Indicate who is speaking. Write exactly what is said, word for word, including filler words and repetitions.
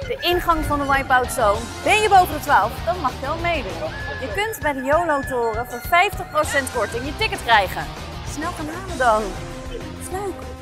Speaker 1: de ingang van de Wipeout Zone. Ben je boven de twaalf, dan mag je wel meedoen. Je kunt bij de YOLO-toren voor vijftig procent korting je ticket krijgen. Snel gaan halen dan. Dat is leuk.